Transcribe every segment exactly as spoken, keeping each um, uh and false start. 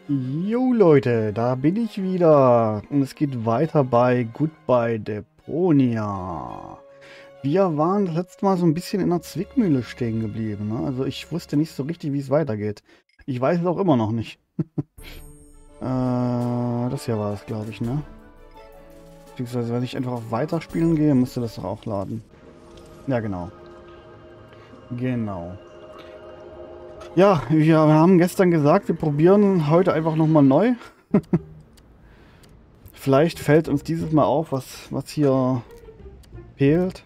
Jo Leute, da bin ich wieder und es geht weiter bei Goodbye Deponia. Wir waren das letzte Mal so ein bisschen in der Zwickmühle stehen geblieben, ne? Also ich wusste nicht so richtig, wie es weitergeht. Ich weiß es auch immer noch nicht. äh, das hier war es, glaube ich, ne? Beziehungsweise, wenn ich einfach auf Weiterspielen gehe, müsste das doch auch laden. Ja, genau. Genau. Ja, wir haben gestern gesagt, wir probieren heute einfach nochmal neu. Vielleicht fällt uns dieses Mal auf, was, was hier fehlt.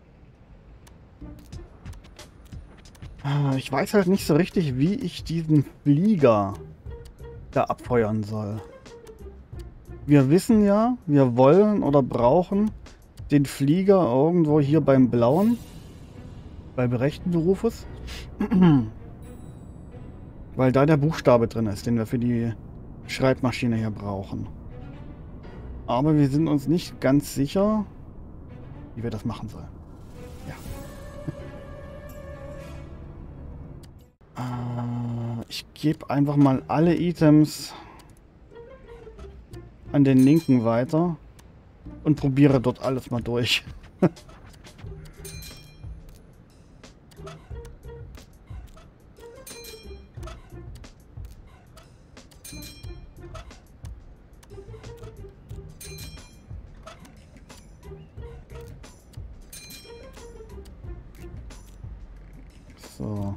Ich weiß halt nicht so richtig, wie ich diesen Flieger da abfeuern soll. Wir wissen ja, wir wollen oder brauchen den Flieger irgendwo hier beim Blauen. Beim rechten Berufes. Weil da der Buchstabe drin ist, den wir für die Schreibmaschine hier brauchen. Aber wir sind uns nicht ganz sicher, wie wir das machen sollen. Ja. Äh, ich gebe einfach mal alle Items an den Linken weiter und probiere dort alles mal durch. So.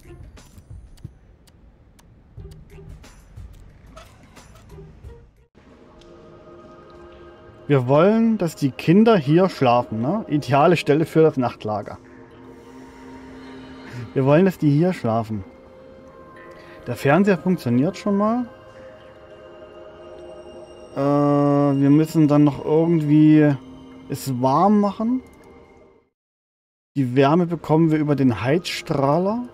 Wir wollen, dass die Kinder hier schlafen, ne? Ideale Stelle für das Nachtlager. Wir wollen, dass die hier schlafen. Der Fernseher funktioniert schon mal. Äh, wir müssen dann noch irgendwie es warm machen. Die Wärme bekommen wir über den Heizstrahler,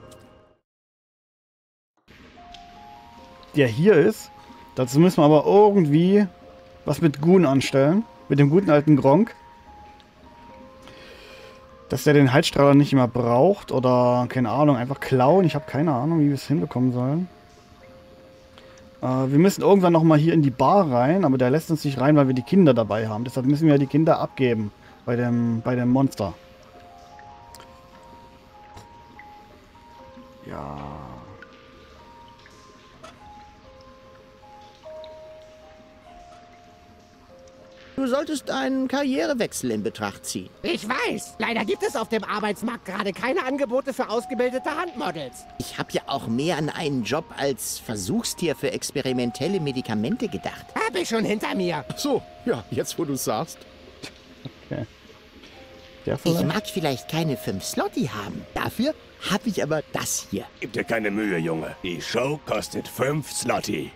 der hier ist. Dazu müssen wir aber irgendwie was mit Gun anstellen. Mit dem guten alten Gronk. Dass der den Heizstrahler nicht mehr braucht oder, keine Ahnung, einfach klauen. Ich habe keine Ahnung, wie wir es hinbekommen sollen. Äh, wir müssen irgendwann nochmal hier in die Bar rein, aber der lässt uns nicht rein, weil wir die Kinder dabei haben. Deshalb müssen wir die Kinder abgeben bei dem, bei dem Monster. Ja. Du solltest einen Karrierewechsel in Betracht ziehen. Ich weiß. Leider gibt es auf dem Arbeitsmarkt gerade keine Angebote für ausgebildete Handmodels. Ich habe ja auch mehr an einen Job als Versuchstier für experimentelle Medikamente gedacht. Hab ich schon hinter mir. Ach so, ja, jetzt wo du es sagst. Okay. Der Ich vielleicht? mag vielleicht keine fünf Slotty haben. Dafür habe ich aber das hier. Gib dir keine Mühe, Junge. Die Show kostet fünf Slotty.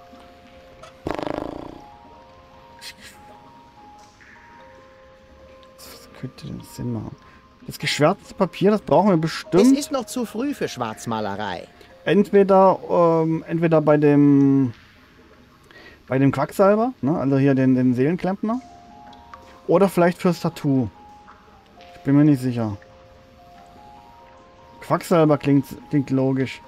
Das könnte den Sinn machen. Das geschwärzte Papier, das brauchen wir Es bestimmt. ist noch zu früh für Schwarzmalerei. Entweder, ähm, entweder bei dem bei dem Quacksalber, ne? Also hier den, den Seelenklempner. Oder vielleicht fürs Tattoo. Ich bin mir nicht sicher. Quacksalber klingt, klingt logisch.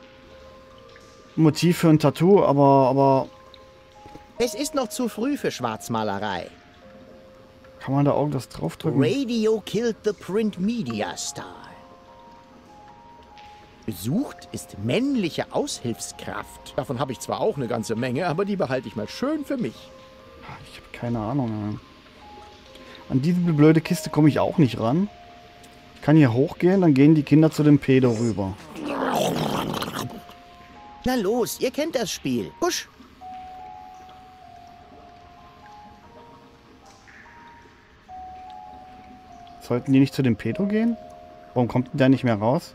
Motiv für ein Tattoo, aber, aber Es ist noch zu früh für Schwarzmalerei. kann man da irgendwas draufdrücken? Radio killed the print media star. Besucht ist männliche Aushilfskraft. Davon habe ich zwar auch eine ganze Menge, aber die behalte ich mal schön für mich. Ich habe keine Ahnung. An diese blöde Kiste komme ich auch nicht ran. Ich kann hier hochgehen, dann gehen die Kinder zu dem Pedo rüber. Na los, ihr kennt das Spiel. Husch. Sollten die nicht zu dem Pedo gehen? Warum kommt denn der nicht mehr raus?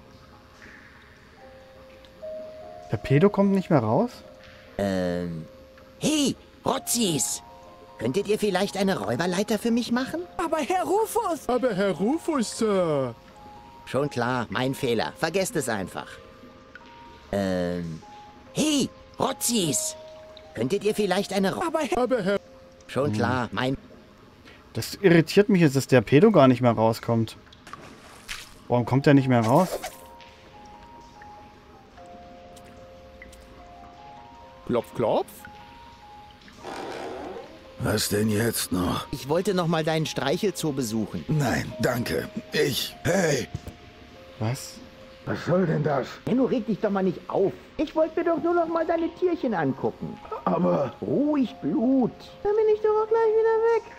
Der Pedo kommt nicht mehr raus? Ähm. Hey, Rotzis! Könntet ihr vielleicht eine Räuberleiter für mich machen? Aber Herr Rufus! Aber Herr Rufus, Sir. Schon klar, mein Fehler. Vergesst es einfach. Ähm. Hey, Rotzis! Könntet ihr vielleicht eine Räuber... Aber Herr... Aber Herr... Schon klar, mein... Das irritiert mich jetzt, dass der Pedo gar nicht mehr rauskommt. Warum kommt der nicht mehr raus? Klopf, klopf. Was denn jetzt noch? Ich wollte noch mal deinen Streichelzoo besuchen. Nein, danke. Ich... Hey! Was? Was soll denn das? Benno, reg dich doch mal nicht auf. Ich wollte mir doch nur noch mal deine Tierchen angucken. Aber... Ruhig, Blut. Dann bin ich doch auch gleich wieder weg.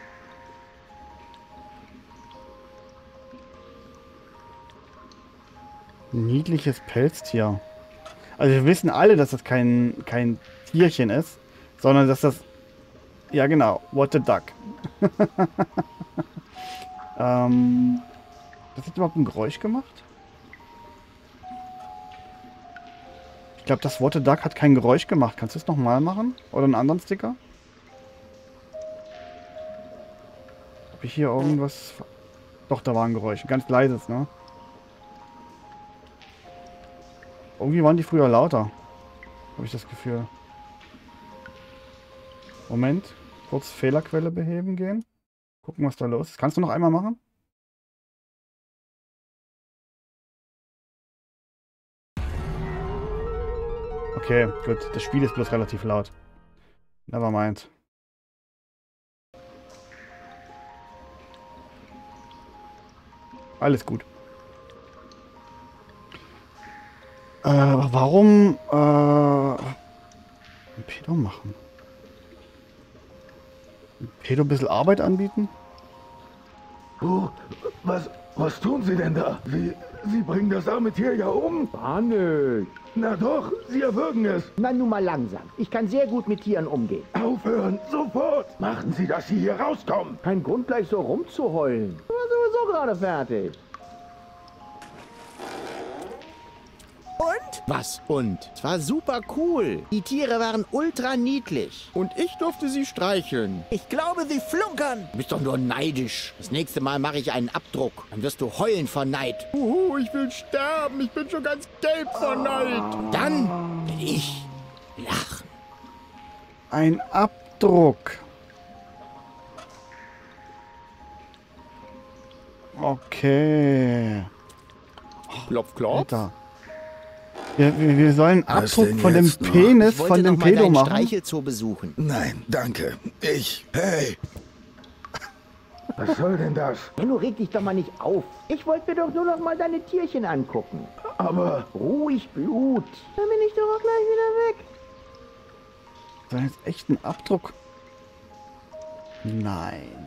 Niedliches Pelztier. Also wir wissen alle, dass das kein, kein Tierchen ist, sondern dass das... Ja genau, what the duck. ähm, das hat überhaupt ein Geräusch gemacht? Ich glaube, das What the duck hat kein Geräusch gemacht. Kannst du es nochmal machen? Oder einen anderen Sticker? Habe ich hier irgendwas... Doch, da war ein Geräusch. Ein ganz leises, ne? Irgendwie waren die früher lauter. Habe ich das Gefühl. Moment. Kurz Fehlerquelle beheben gehen. Gucken, was da los ist. Kannst du noch einmal machen? Okay, gut. Das Spiel ist bloß relativ laut. Nevermind. Alles gut. Äh, warum äh, ein Pedo machen? Ein Pedo ein bisschen Arbeit anbieten? Oh, was... Was tun Sie denn da? Sie... Sie bringen das arme Tier ja um. Gar nicht. Na doch, Sie erwürgen es. Na nun mal langsam. Ich kann sehr gut mit Tieren umgehen. Aufhören, sofort. Machen Sie, dass Sie hier rauskommen. Kein Grund, gleich so rumzuheulen. Ich war sowieso gerade fertig. Und? Was und? Es war super cool. Die Tiere waren ultra niedlich. Und ich durfte sie streicheln. Ich glaube, sie flunkern. Du bist doch nur neidisch. Das nächste Mal mache ich einen Abdruck. Dann wirst du heulen vor Neid. Uhu, ich will sterben. Ich bin schon ganz gelb vor Neid. Dann will ich lachen. Ein Abdruck. Okay. Klopf, klopf. Alter. Wir, wir, wir sollen einen Was Abdruck denn von dem jetzt noch? Penis Ich wollte von dem noch mal Pedo deinen machen. Streichelzoo besuchen. Nein, danke. Ich... Hey! Was soll denn das? Benno, reg dich doch mal nicht auf. Ich wollte mir doch nur noch mal deine Tierchen angucken. Aber... Ruhig, Blut. Dann bin ich doch auch gleich wieder weg. Soll jetzt echt ein Abdruck? Nein.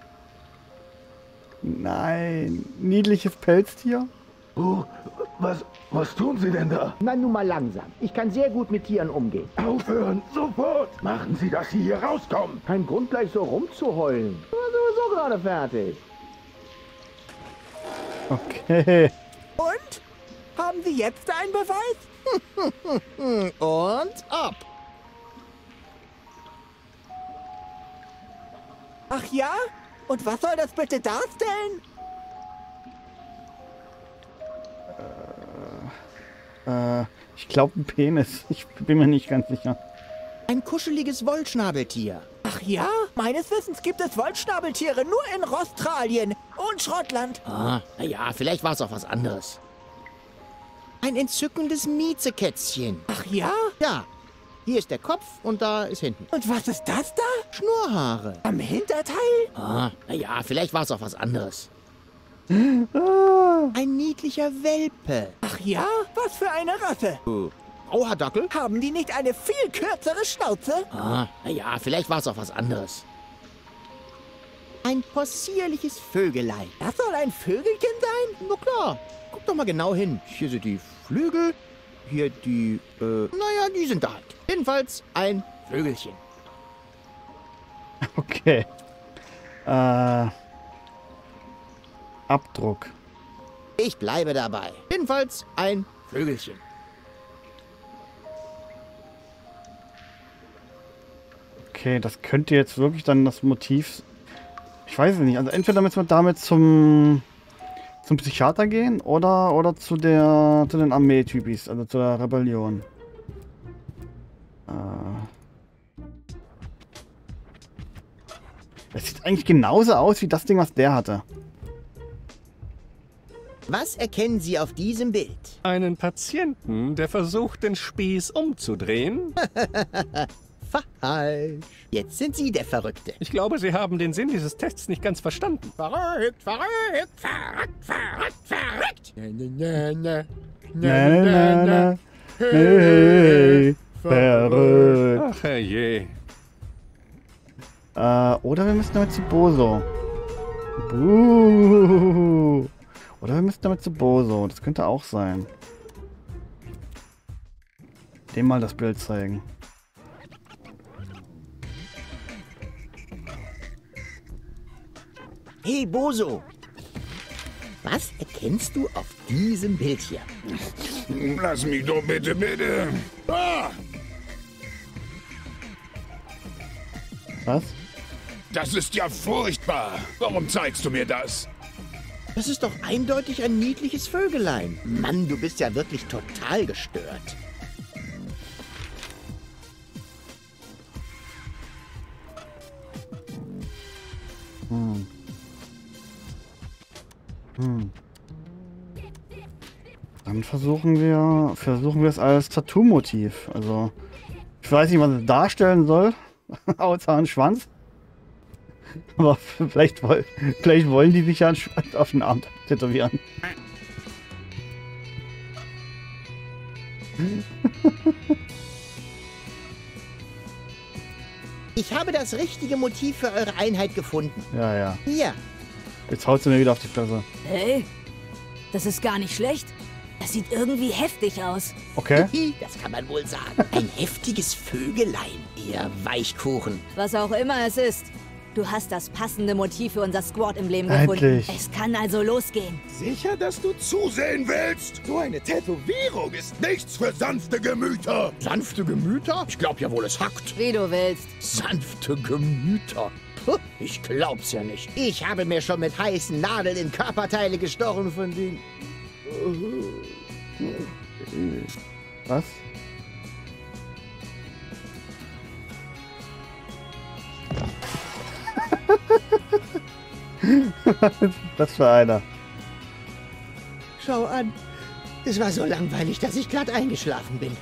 Nein. Niedliches Pelztier? Oh, was... Was tun Sie denn da? Na nun mal langsam. Ich kann sehr gut mit Tieren umgehen. Aufhören, sofort. Machen Sie, dass Sie hier rauskommen. Kein Grund, gleich so rumzuheulen. Ich war sowieso gerade fertig. Okay. Und? Haben Sie jetzt einen Beweis? Und ab. Ach ja? Und was soll das bitte darstellen? Äh, ich glaube ein Penis. Ich bin mir nicht ganz sicher. Ein kuscheliges Wollschnabeltier. Ach ja? Meines Wissens gibt es Wollschnabeltiere nur in Australien und Schottland. Ah, naja, vielleicht war es auch was anderes. Ein entzückendes Miezekätzchen. Ach ja? Ja, hier ist der Kopf und da ist hinten. Und was ist das da? Schnurrhaare. Am Hinterteil? Ah, naja, vielleicht war es auch was anderes. Ah, Ein niedlicher Welpe. Ach ja? Was für eine Rasse? Grauhaardackel? Haben die nicht eine viel kürzere Schnauze? Ah, naja, vielleicht war es auch was anderes. Ein possierliches Vögelein. Das soll ein Vögelchen sein? Na klar, guck doch mal genau hin. Hier sind die Flügel, hier die, äh, naja, die sind da halt. Jedenfalls ein Vögelchen. okay. Äh, Abdruck. Ich bleibe dabei. Jedenfalls ein Vögelchen. Okay, das könnte jetzt wirklich dann das Motiv... Ich weiß es nicht. Also entweder müssen wir damit zum zum Psychiater gehen oder oder zu der zu den Armeetypis, also zu der Rebellion. Äh. Es sieht eigentlich genauso aus wie das Ding, was der hatte. Was erkennen Sie auf diesem Bild? Einen Patienten, der versucht, den Spieß umzudrehen? Falsch. Jetzt sind Sie der Verrückte. Ich glaube, Sie haben den Sinn dieses Tests nicht ganz verstanden. Verrückt, verrückt, verrückt, verrückt, verrückt. Na, na, na, Na, na, na. Hey, verrückt. Ach herrje. Äh, oder wir müssen damit zu Bozo. Buh. Oder wir müssen damit zu Bozo. Das könnte auch sein. Dem mal das Bild zeigen. Hey, Bozo. Was erkennst du auf diesem Bild hier? Lass mich doch bitte, bitte. Ah, Was? das ist ja furchtbar. Warum zeigst du mir das? Das ist doch eindeutig ein niedliches Vögelein. Mann, du bist ja wirklich total gestört. Hm. Hm. Dann versuchen wir, versuchen wir es als Tattoo-Motiv. Also, ich weiß nicht, was es darstellen soll, außer einen Schwanz. Aber vielleicht, woll, vielleicht wollen die sich ja einen Schwanz auf den Arm tätowieren. Ich habe das richtige Motiv für eure Einheit gefunden. Ja, ja. Hier. Jetzt haut sie mir wieder auf die Fresse. Hey, das ist gar nicht schlecht. Das sieht irgendwie heftig aus. Okay. Das kann man wohl sagen. Ein heftiges Vögelein, ihr Weichkuchen. Was auch immer es ist. Du hast das passende Motiv für unser Squad-Emblem gefunden. Endlich. Es kann also losgehen. Sicher, dass du zusehen willst? So eine Tätowierung ist nichts für sanfte Gemüter. Sanfte Gemüter? Ich glaub ja wohl, es hackt. Wie du willst. Sanfte Gemüter. Puh, ich glaub's ja nicht. Ich habe mir schon mit heißen Nadeln in Körperteile gestochen von denen. Was? Was ist das für einer? Schau an. Es war so langweilig, dass ich glatt eingeschlafen bin.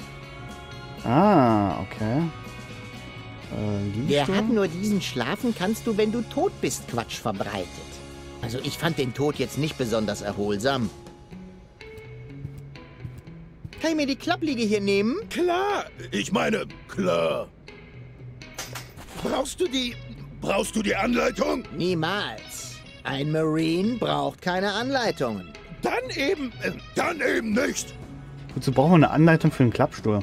Ah, okay. Äh, Der Liegstuhl? hat nur diesen Schlafen kannst du, wenn du tot bist, Quatsch verbreitet. Also ich fand den Tod jetzt nicht besonders erholsam. Kann ich mir die Klappliege hier nehmen? Klar, ich meine, klar. Brauchst du die... Brauchst du die Anleitung? Niemals. Ein Marine braucht keine Anleitungen. Dann eben... Äh, dann eben nicht. Wozu brauchen wir eine Anleitung für einen Klappstuhl?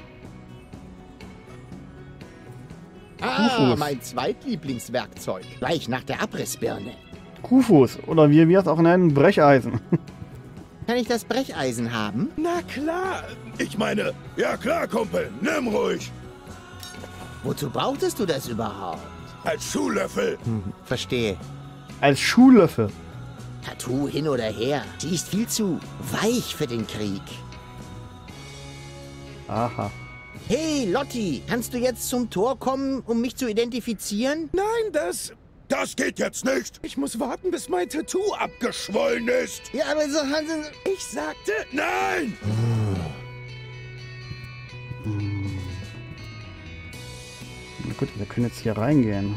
Ah, Kuhfuß. mein Zweitlieblingswerkzeug. Gleich nach der Abrissbirne. Kuhfuß. Oder wie wir es auch nennen, Brecheisen. Kann ich das Brecheisen haben? Na klar. Ich meine, ja klar, Kumpel, nimm ruhig. Wozu brauchtest du das überhaupt? Als Schuhlöffel. Verstehe. Als Schuhlöffel. Tattoo hin oder her. Sie ist viel zu weich für den Krieg. Aha. Hey, Lotti, kannst du jetzt zum Tor kommen, um mich zu identifizieren? Nein, das... Das geht jetzt nicht. Ich muss warten, bis mein Tattoo abgeschwollen ist. Ja, aber so haben sie... Ich sagte, nein. Na gut, wir können jetzt hier reingehen.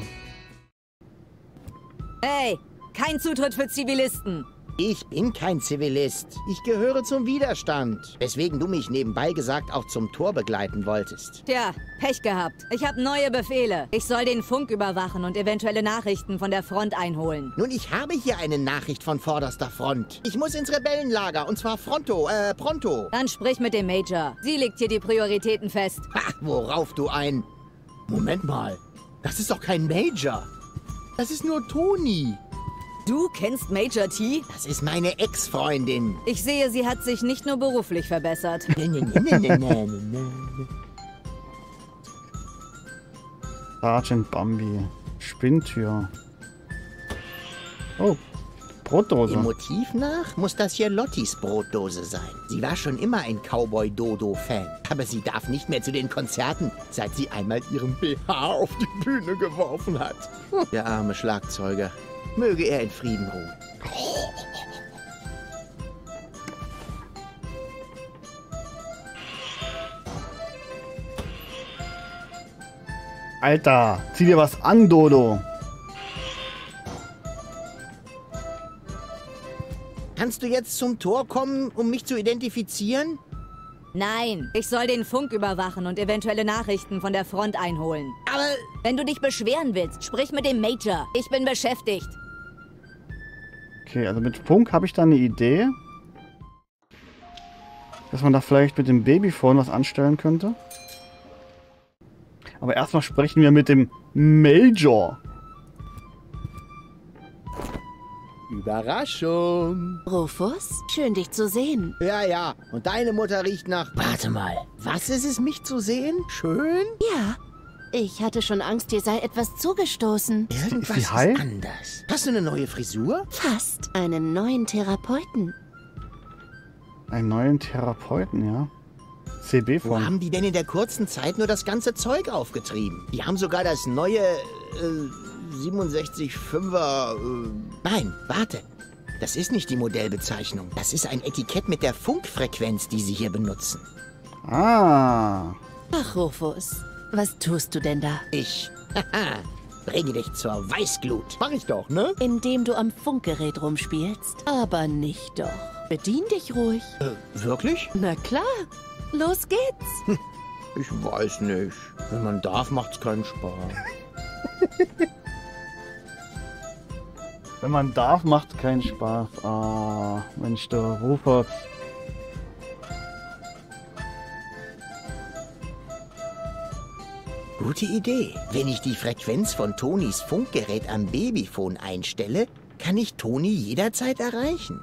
Hey, kein Zutritt für Zivilisten. Ich bin kein Zivilist. Ich gehöre zum Widerstand. Weswegen du mich nebenbei gesagt auch zum Tor begleiten wolltest. Tja, Pech gehabt. Ich habe neue Befehle. Ich soll den Funk überwachen und eventuelle Nachrichten von der Front einholen. Nun, ich habe hier eine Nachricht von vorderster Front. Ich muss ins Rebellenlager, und zwar fronto, äh, pronto. Dann sprich mit dem Major. Sie legt hier die Prioritäten fest. Ha, worauf du ein... Moment mal, das ist doch kein Major. Das ist nur Toni. Du kennst Major T? Das ist meine Ex-Freundin. Ich sehe, sie hat sich nicht nur beruflich verbessert. Ne, ne, ne, ne, ne, ne, ne. Sergeant Bambi. Spinntür. Oh, Brotdose. Dem Motiv nach muss das hier Lottis Brotdose sein. Sie war schon immer ein Cowboy-Dodo-Fan. Aber sie darf nicht mehr zu den Konzerten, seit sie einmal ihren B H auf die Bühne geworfen hat. Der arme Schlagzeuger. Möge er in Frieden ruhen. Alter, zieh dir was an, Dodo. Kannst du jetzt zum Tor kommen, um mich zu identifizieren? Nein, ich soll den Funk überwachen und eventuelle Nachrichten von der Front einholen. Aber Wenn du dich beschweren willst, sprich mit dem Major. Ich bin beschäftigt. Okay, also mit Funk habe ich da eine Idee. Dass man da vielleicht mit dem Babyphone was anstellen könnte. Aber erstmal sprechen wir mit dem Major. Überraschung. Rufus, schön dich zu sehen. Ja, ja. Und deine Mutter riecht nach... Warte mal. Was ist es, mich zu sehen? Schön? Ja, ich hatte schon Angst, dir sei etwas zugestoßen. Irgendwas Ist ist, die high? anders. Hast du eine neue Frisur? Fast einen neuen Therapeuten. Einen neuen Therapeuten, ja. C Wo B-Phone. haben die denn in der kurzen Zeit nur das ganze Zeug aufgetrieben? Die haben sogar das neue äh, siebenundsechzig fünfer... Äh, nein, warte. Das ist nicht die Modellbezeichnung. Das ist ein Etikett mit der Funkfrequenz, die sie hier benutzen. Ah. Ach, Rufus, was tust du denn da? Ich, haha, bringe dich zur Weißglut. Mach ich doch, ne? Indem du am Funkgerät rumspielst. Aber nicht doch. Bedien dich ruhig. Äh, wirklich? Na klar, los geht's. Ich weiß nicht. Wenn man darf, macht's keinen Spaß. Wenn man darf, macht keinen Spaß. Ah, Mensch, der Rufus. Gute Idee. Wenn ich die Frequenz von Tonys Funkgerät am Babyphone einstelle, kann ich Toni jederzeit erreichen.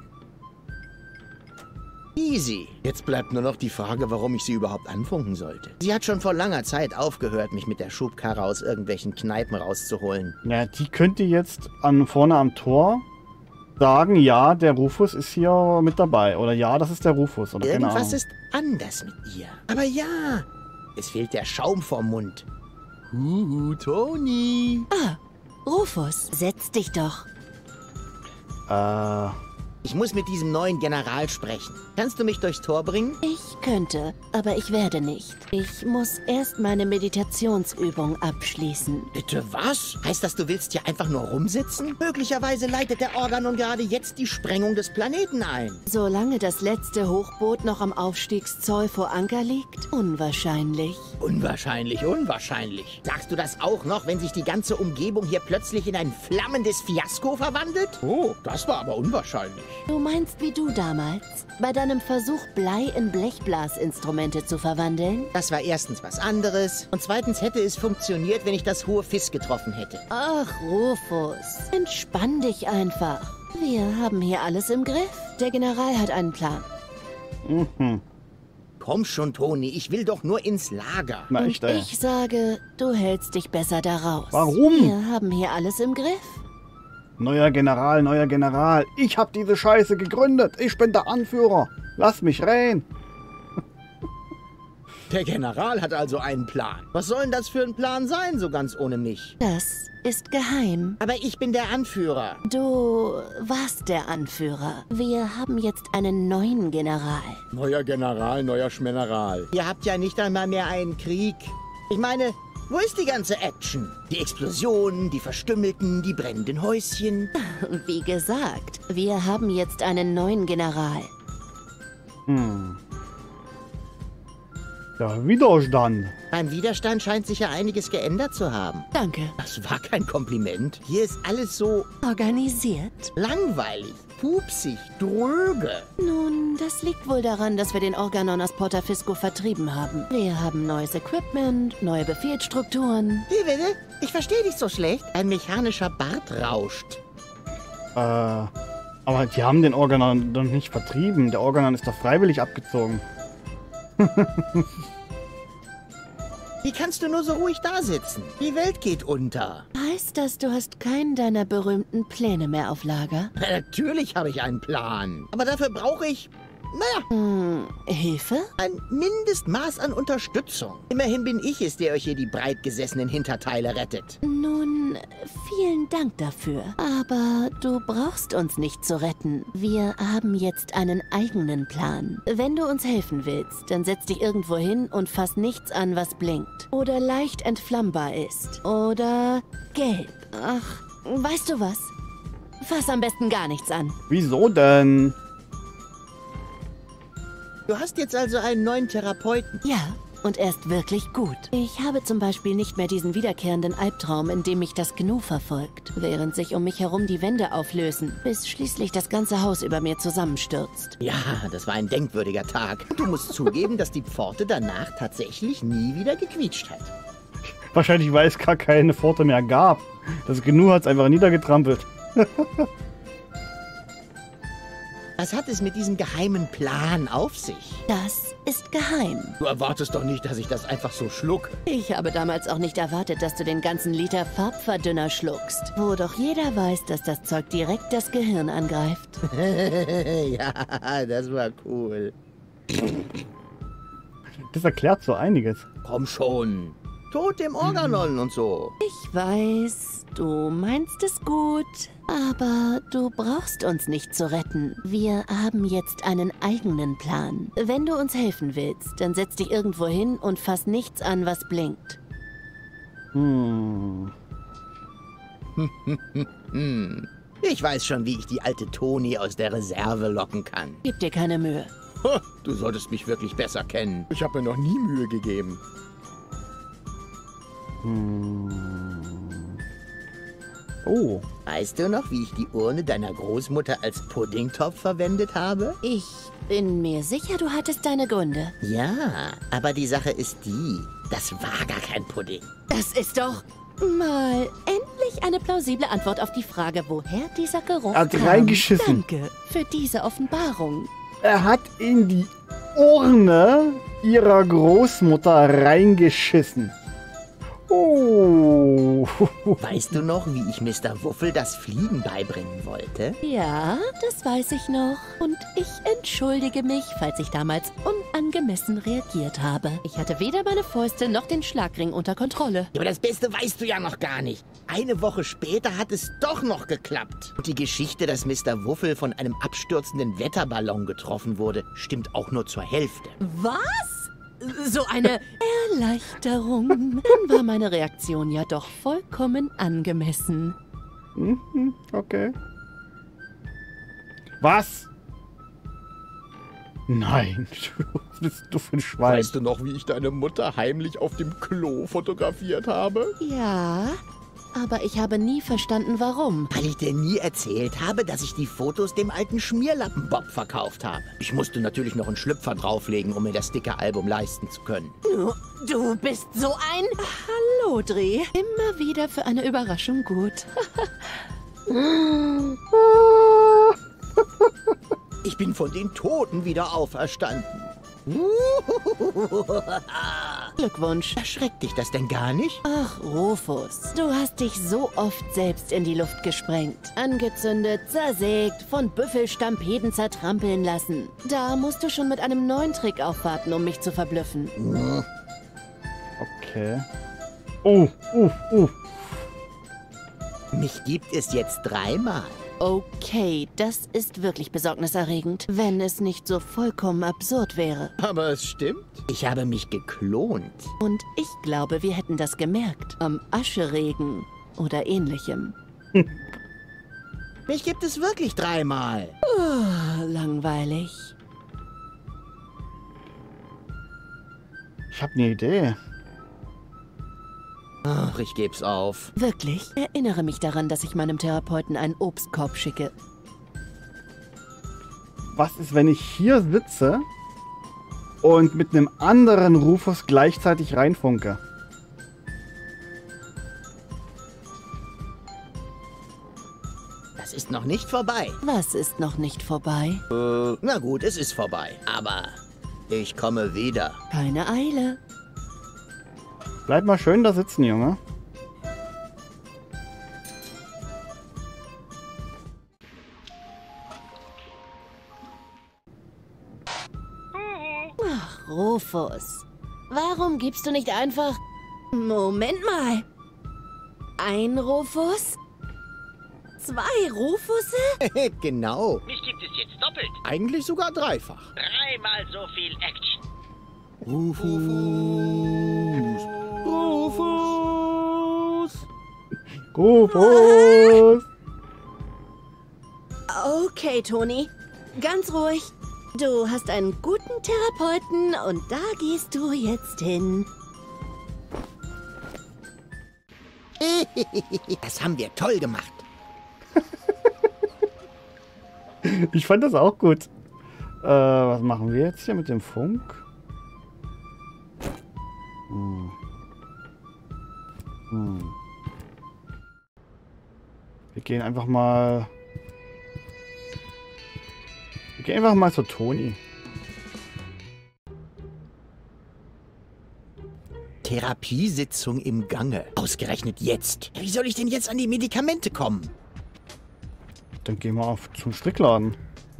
Easy. Jetzt bleibt nur noch die Frage, warum ich sie überhaupt anfunken sollte. Sie hat schon vor langer Zeit aufgehört, mich mit der Schubkarre aus irgendwelchen Kneipen rauszuholen. Ja, die könnte jetzt an, vorne am Tor sagen, ja, der Rufus ist hier mit dabei. Oder ja, das ist der Rufus. Oder keine Irgendwas Ahnung. ist anders mit ihr. Aber ja, es fehlt der Schaum vom Mund. Huhu, Toni. Ah, Rufus, setz dich doch. Äh, Ich muss mit diesem neuen General sprechen. Kannst du mich durchs Tor bringen? Ich könnte, aber ich werde nicht. Ich muss erst meine Meditationsübung abschließen. Bitte was? Heißt das, du willst hier einfach nur rumsitzen? Möglicherweise leitet der Organon gerade jetzt die Sprengung des Planeten ein. Solange das letzte Hochboot noch am Aufstiegszoll vor Anker liegt? Unwahrscheinlich. Unwahrscheinlich, unwahrscheinlich. Sagst du das auch noch, wenn sich die ganze Umgebung hier plötzlich in ein flammendes Fiasko verwandelt? Oh, das war aber unwahrscheinlich. Du meinst wie du damals, bei deinem Versuch, Blei in Blechblasinstrumente zu verwandeln? Das war erstens was anderes und zweitens hätte es funktioniert, wenn ich das hohe Fiss getroffen hätte. Ach, Rufus, entspann dich einfach. Wir haben hier alles im Griff. Der General hat einen Plan. mhm. Komm schon, Toni, ich will doch nur ins Lager. Na, Und echt, ey. ich sage, du hältst dich besser da raus. Warum? Wir haben hier alles im Griff. Neuer General, neuer General. Ich hab diese Scheiße gegründet. Ich bin der Anführer. Lass mich rein. Der General hat also einen Plan. Was soll denn das für ein Plan sein, so ganz ohne mich? Das ist geheim. Aber ich bin der Anführer. Du warst der Anführer. Wir haben jetzt einen neuen General. Neuer General, neuer Schmeneral. Ihr habt ja nicht einmal mehr einen Krieg. Ich meine, wo ist die ganze Action? Die Explosionen, die Verstümmelten, die brennenden Häuschen. Wie gesagt, wir haben jetzt einen neuen General. Hm. Ja, Widerstand. Beim Widerstand scheint sich ja einiges geändert zu haben. Danke. Das war kein Kompliment. Hier ist alles so Organisiert? langweilig, pupsig, dröge. Nun, das liegt wohl daran, dass wir den Organon aus Portafisco vertrieben haben. Wir haben neues Equipment, neue Befehlsstrukturen. Wie bitte? Ich verstehe dich so schlecht. Ein mechanischer Bart rauscht. Äh, aber die haben den Organon doch nicht vertrieben. Der Organon ist doch freiwillig abgezogen. Wie kannst du nur so ruhig da sitzen? Die Welt geht unter. Heißt das, du hast keinen deiner berühmten Pläne mehr auf Lager? Natürlich habe ich einen Plan. Aber dafür brauche ich naja, Hm, Hilfe? ein Mindestmaß an Unterstützung. Immerhin bin ich es, der euch hier die breitgesessenen Hinterteile rettet. Nun, vielen Dank dafür. Aber du brauchst uns nicht zu retten. Wir haben jetzt einen eigenen Plan. Wenn du uns helfen willst, dann setz dich irgendwo hin und fass nichts an, was blinkt. Oder leicht entflammbar ist. Oder gelb. Ach, weißt du was? Fass am besten gar nichts an. Wieso denn? Du hast jetzt also einen neuen Therapeuten. Ja, und er ist wirklich gut. Ich habe zum Beispiel nicht mehr diesen wiederkehrenden Albtraum, in dem mich das Gnu verfolgt, während sich um mich herum die Wände auflösen, bis schließlich das ganze Haus über mir zusammenstürzt. Ja, das war ein denkwürdiger Tag. Du musst zugeben, dass die Pforte danach tatsächlich nie wieder gequietscht hat. Wahrscheinlich, weil es gar keine Pforte mehr gab. Das Gnu hat es einfach niedergetrampelt. Was hat es mit diesem geheimen Plan auf sich? Das ist geheim. Du erwartest doch nicht, dass ich das einfach so schluck. Ich habe damals auch nicht erwartet, dass du den ganzen Liter Farbverdünner schluckst, wo doch jeder weiß, dass das Zeug direkt das Gehirn angreift. Ja, das war cool. Das erklärt so einiges. Komm schon. Tod dem Organon und so. Ich weiß, du meinst es gut, aber du brauchst uns nicht zu retten. Wir haben jetzt einen eigenen Plan. Wenn du uns helfen willst, dann setz dich irgendwo hin und fass nichts an, was blinkt. Hm. Hm. Ich weiß schon, wie ich die alte Toni aus der Reserve locken kann. Gib dir keine Mühe. Ha, du solltest mich wirklich besser kennen. Ich habe mir noch nie Mühe gegeben. Hm. Oh. Weißt du noch, wie ich die Urne deiner Großmutter als Puddingtopf verwendet habe? Ich bin mir sicher, du hattest deine Gründe. Ja, aber die Sache ist die, das war gar kein Pudding. Das ist doch mal endlich eine plausible Antwort auf die Frage, woher dieser Geruch Er hat kam. reingeschissen. Danke für diese Offenbarung. Er hat in die Urne ihrer Großmutter reingeschissen. Oh. Weißt du noch, wie ich Mister Wuffel das Fliegen beibringen wollte? Ja, das weiß ich noch. Und ich entschuldige mich, falls ich damals unangemessen reagiert habe. Ich hatte weder meine Fäuste noch den Schlagring unter Kontrolle. Ja, aber das Beste weißt du ja noch gar nicht. Eine Woche später hat es doch noch geklappt. Und die Geschichte, dass Mister Wuffel von einem abstürzenden Wetterballon getroffen wurde, stimmt auch nur zur Hälfte. Was? So eine Erleichterung. Dann war meine Reaktion ja doch vollkommen angemessen. Mhm, okay. Was? Nein, was bist du für ein Schwein? Weißt du noch, wie ich deine Mutter heimlich auf dem Klo fotografiert habe? Ja, aber ich habe nie verstanden, warum. Weil ich dir nie erzählt habe, dass ich die Fotos dem alten Schmierlappen-Bob verkauft habe. Ich musste natürlich noch einen Schlüpfer drauflegen, um mir das dicke Album leisten zu können. Du, du bist so ein... Hallo, Dreh. Immer wieder für eine Überraschung gut. Ich bin von den Toten wieder auferstanden. Glückwunsch. Erschreckt dich das denn gar nicht? Ach, Rufus, du hast dich so oft selbst in die Luft gesprengt. Angezündet, zersägt, von Büffelstampeden zertrampeln lassen. Da musst du schon mit einem neuen Trick aufwarten, um mich zu verblüffen. Okay. Oh, oh, oh. Mich gibt es jetzt dreimal. Okay, das ist wirklich besorgniserregend, wenn es nicht so vollkommen absurd wäre. Aber es stimmt. Ich habe mich geklont. Und ich glaube, wir hätten das gemerkt. Am Ascheregen oder ähnlichem. Mich gibt es wirklich dreimal. Oh, langweilig. Ich habe eine Idee. Ach, ich geb's auf. Wirklich? Erinnere mich daran, dass ich meinem Therapeuten einen Obstkorb schicke. Was ist, wenn ich hier sitze und mit einem anderen Rufus gleichzeitig reinfunke? Das ist noch nicht vorbei. Was ist noch nicht vorbei? Äh, na gut, es ist vorbei. Aber ich komme wieder. Keine Eile. Bleib mal schön da sitzen, Junge. Rufus. Warum gibst du nicht einfach... Moment mal. Ein Rufus? Zwei Rufusse? Genau. Mich gibt es jetzt doppelt. Eigentlich sogar dreifach. Dreimal so viel Action. Rufus. Rufus! Rufus! Okay, Toni. Ganz ruhig. Du hast einen guten Therapeuten und da gehst du jetzt hin. Das haben wir toll gemacht. Ich fand das auch gut. Äh, was machen wir jetzt hier mit dem Funk? Hm. Hm. Wir gehen einfach mal... Wir gehen einfach mal zu Toni. Therapiesitzung im Gange. Ausgerechnet jetzt. Wie soll ich denn jetzt an die Medikamente kommen? Dann gehen wir auf zum Strickladen.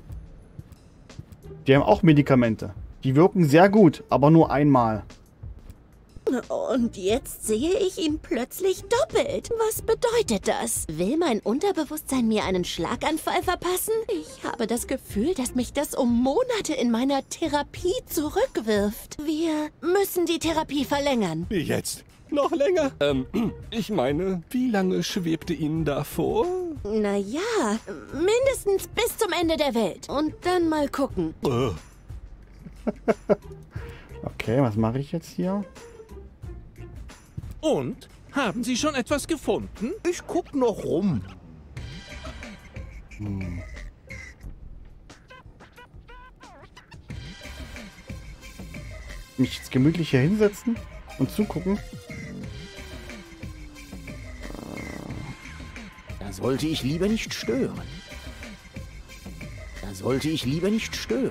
Die haben auch Medikamente. Die wirken sehr gut, aber nur einmal. Und jetzt sehe ich ihn plötzlich doppelt. Was bedeutet das? Will mein Unterbewusstsein mir einen Schlaganfall verpassen? Ich habe das Gefühl, dass mich das um Monate in meiner Therapie zurückwirft. Wir müssen die Therapie verlängern. Wie jetzt? Noch länger? Ähm, ich meine, wie lange schwebte Ihnen da vor? Naja, mindestens bis zum Ende der Welt. Und dann mal gucken. Okay, was mache ich jetzt hier? Und? Haben Sie schon etwas gefunden? Ich guck noch rum. Hm. Mich jetzt gemütlich hier hinsetzen und zugucken. Da sollte ich lieber nicht stören. Da sollte ich lieber nicht stören.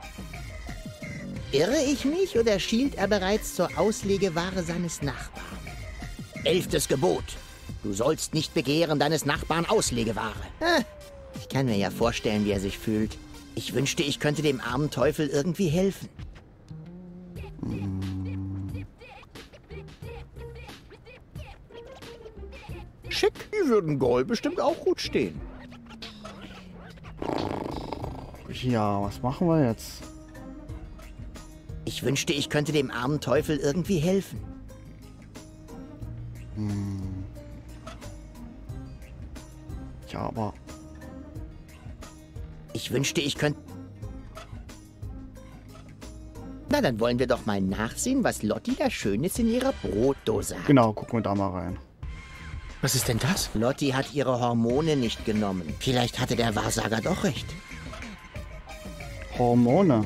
Irre ich mich oder schielt er bereits zur Auslegeware seines Nachbarn? Elftes Gebot. Du sollst nicht begehren deines Nachbarn Auslegeware. Ah, ich kann mir ja vorstellen, wie er sich fühlt. Ich wünschte, ich könnte dem armen Teufel irgendwie helfen. Schick, die würden Gold bestimmt auch gut stehen. Ja, was machen wir jetzt? Ich wünschte, ich könnte dem armen Teufel irgendwie helfen. Hm. Ja, aber... Ich wünschte, ich könnte... Na, dann wollen wir doch mal nachsehen, was Lotti da Schönes in ihrer Brotdose hat. Genau, gucken wir da mal rein. Was ist denn das? Lotti hat ihre Hormone nicht genommen. Vielleicht hatte der Wahrsager doch recht. Hormone?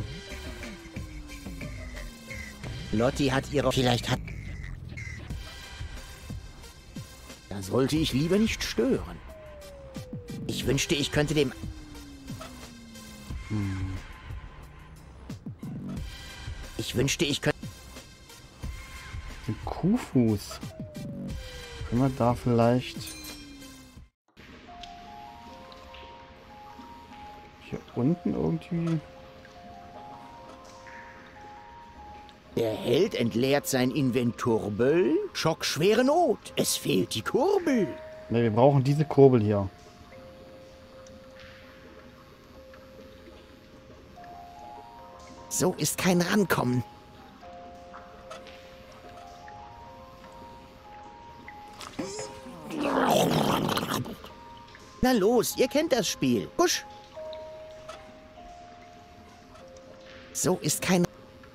Lotti hat ihre... Vielleicht hat... Da sollte ich lieber nicht stören. Ich wünschte, ich könnte dem... Hm. Ich wünschte, ich könnte... Ein Kuhfuß. Können wir da vielleicht... Hier unten irgendwie... Der Held entleert sein Inventurbel. Schockschwere Not. Es fehlt die Kurbel. Ne, wir brauchen diese Kurbel hier. So ist kein Rankommen. Na los, ihr kennt das Spiel. Husch. So ist kein...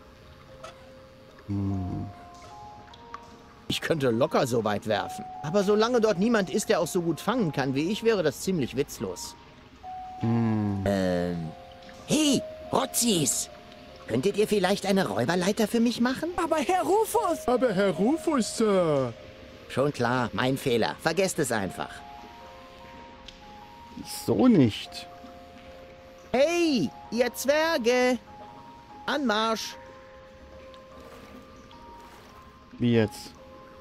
Hm. Ich könnte locker so weit werfen. Aber solange dort niemand ist, der auch so gut fangen kann wie ich, wäre das ziemlich witzlos. Hm. Ähm... Hey, Rotzis! Könntet ihr vielleicht eine Räuberleiter für mich machen? Aber Herr Rufus! Aber Herr Rufus, Sir. Schon klar, mein Fehler. Vergesst es einfach. So nicht. Hey, ihr Zwerge! Anmarsch! Wie jetzt?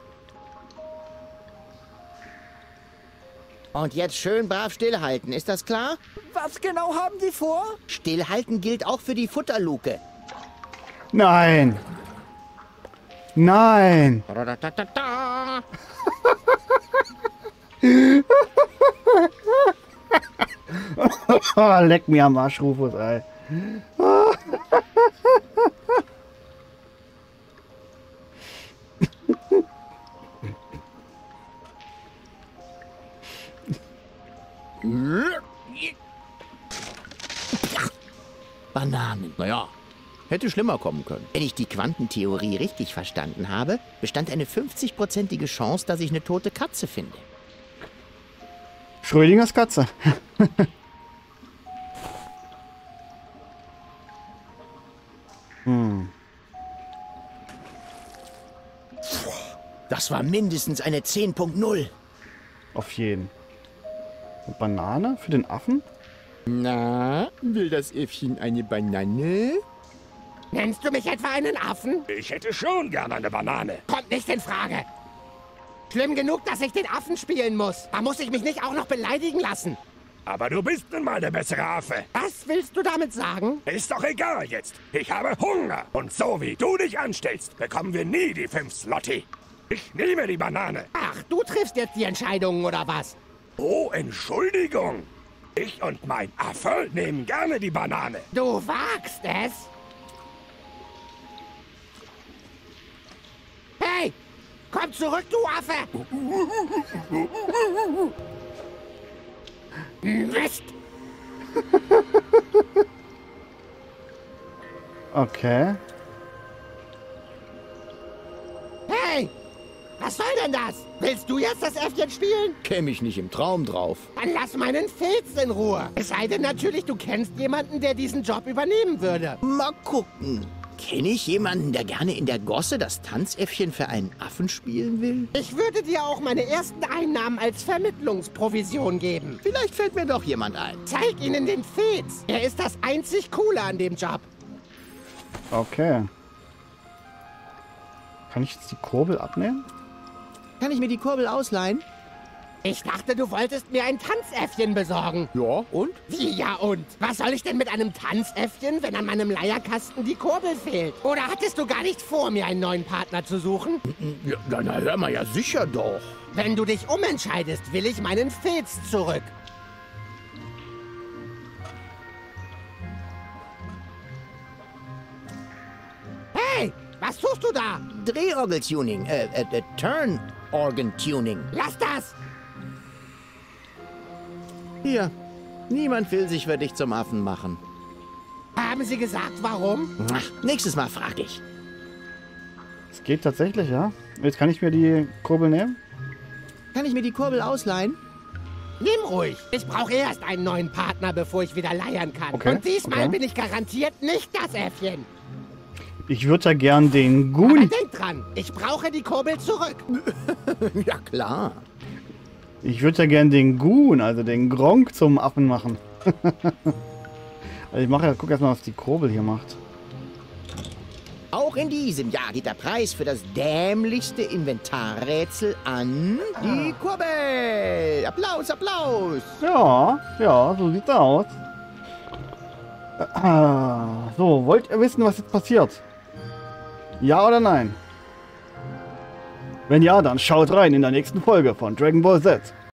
Und jetzt schön brav stillhalten, ist das klar? Was genau haben Sie vor? Stillhalten gilt auch für die Futterluke. Nein! Nein! Da-da-da-da-da. Leck mir am Arsch, Rufus, ey. Bananen. Naja, hätte schlimmer kommen können. Wenn ich die Quantentheorie richtig verstanden habe, bestand eine fünfzig-prozentige Chance, dass ich eine tote Katze finde. Schrödingers Katze. hm. Das war mindestens eine zehn Punkt null. Auf jeden. Eine Banane für den Affen? Na, will das Äffchen eine Banane? Nennst du mich etwa einen Affen? Ich hätte schon gerne eine Banane. Kommt nicht in Frage. Schlimm genug, dass ich den Affen spielen muss. Da muss ich mich nicht auch noch beleidigen lassen. Aber du bist nun mal der bessere Affe. Was willst du damit sagen? Ist doch egal jetzt. Ich habe Hunger. Und so wie du dich anstellst, bekommen wir nie die fünf Slotty. Ich nehme die Banane. Ach, du triffst jetzt die Entscheidungen, oder was? Oh, Entschuldigung. Ich und mein Affe nehmen gerne die Banane. Du wagst es? Hey, komm zurück, du Affe! Mist! Okay. Hey, was soll denn das? Willst du jetzt das Äffchen spielen? Käme ich nicht im Traum drauf. Dann lass meinen Filz in Ruhe. Es sei denn natürlich, du kennst jemanden, der diesen Job übernehmen würde. Mal gucken. Kenne ich jemanden, der gerne in der Gosse das Tanzäffchen für einen Affen spielen will? Ich würde dir auch meine ersten Einnahmen als Vermittlungsprovision geben. Vielleicht fällt mir doch jemand ein. Zeig ihnen den Filz. Er ist das einzig Coole an dem Job. Okay. Kann ich jetzt die Kurbel abnehmen? Kann ich mir die Kurbel ausleihen? Ich dachte, du wolltest mir ein Tanzäffchen besorgen. Ja, und? Wie ja und? Was soll ich denn mit einem Tanzäffchen, wenn an meinem Leierkasten die Kurbel fehlt? Oder hattest du gar nicht vor, mir einen neuen Partner zu suchen? Ja, na, hör mal, ja sicher doch. Wenn du dich umentscheidest, will ich meinen Filz zurück. Hey, was tust du da? Drehorgeltuning, äh, äh, äh Turn-Organ-Tuning. Lass das! Hier, niemand will sich für dich zum Affen machen. Haben sie gesagt, warum? Ach, nächstes Mal frag ich. Es geht tatsächlich, ja? Jetzt kann ich mir die Kurbel nehmen? Kann ich mir die Kurbel ausleihen? Nimm ruhig. Ich brauche erst einen neuen Partner, bevor ich wieder leiern kann. Okay, Und diesmal okay. bin ich garantiert nicht das Äffchen. Ich würde ja gern den Aber Goon... denk dran, ich brauche die Kurbel zurück. Ja, klar. Ich würde ja gern den Goon, also den Gronk zum Affen machen. Also ich mache ja, guck erst mal, was die Kurbel hier macht. Auch in diesem Jahr geht der Preis für das dämlichste Inventarrätsel an die Kurbel. Applaus, Applaus. Ja, ja, so sieht's aus. Ah, so, wollt ihr wissen, was jetzt passiert? Ja oder nein? Wenn ja, dann schaut rein in der nächsten Folge von Dragon Ball Z.